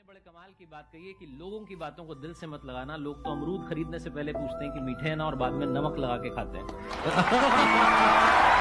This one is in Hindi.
बड़े कमाल की बात कही है कि लोगों की बातों को दिल से मत लगाना। लोग तो अमरूद खरीदने से पहले पूछते हैं कि मीठे हैं ना, और बाद में नमक लगा के खाते हैं।